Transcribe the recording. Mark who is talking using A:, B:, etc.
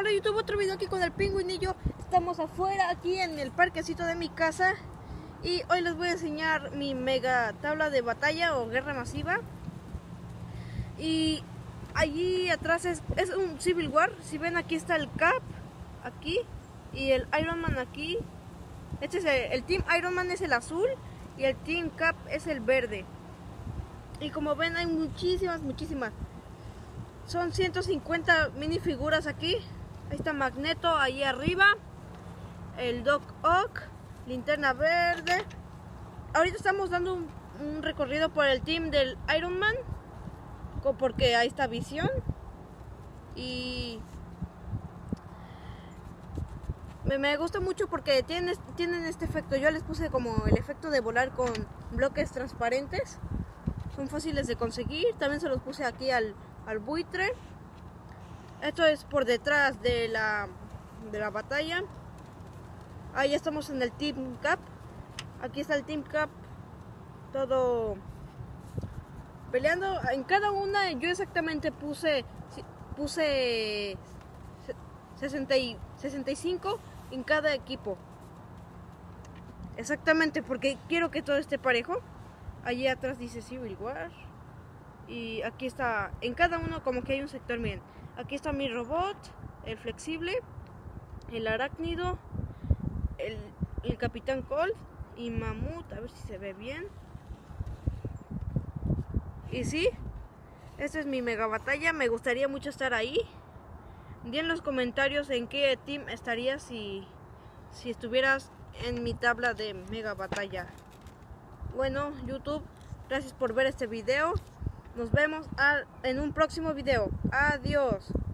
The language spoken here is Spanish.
A: Hola YouTube, otro video aquí con el pingüinillo. Estamos afuera aquí en el parquecito de mi casa y hoy les voy a enseñar mi mega tabla de batalla o guerra masiva. Y allí atrás es un Civil War. Si ven, aquí está el Cap aquí y el Iron Man aquí. Este es el Team Iron Man, es el azul, y el Team Cap es el verde. Y como ven, hay muchísimas. Son 150 minifiguras aquí. Ahí está Magneto, ahí arriba. El Doc Ock, Linterna Verde. Ahorita estamos dando un recorrido por el team del Iron Man, porque ahí está Visión. Y me gusta mucho porque tienen este efecto. Yo les puse como el efecto de volar con bloques transparentes. Son fáciles de conseguir. También se los puse aquí al buitre. Esto es por detrás de la batalla. Ahí ya estamos en el Team Cap. Aquí está el Team Cap, todo peleando. En cada una yo exactamente puse 65 en cada equipo. Exactamente, porque quiero que todo esté parejo. Allí atrás dice Civil War. Y aquí está, en cada uno como que hay un sector. Miren, aquí está mi robot, el flexible, el arácnido, el Capitán Cold y Mamut. A ver si se ve bien. Y sí, esta es mi mega batalla. Me gustaría mucho estar ahí. Di en los comentarios en qué team estarías si estuvieras en mi tabla de mega batalla. Bueno, YouTube, gracias por ver este video. Nos vemos en un próximo video. Adiós.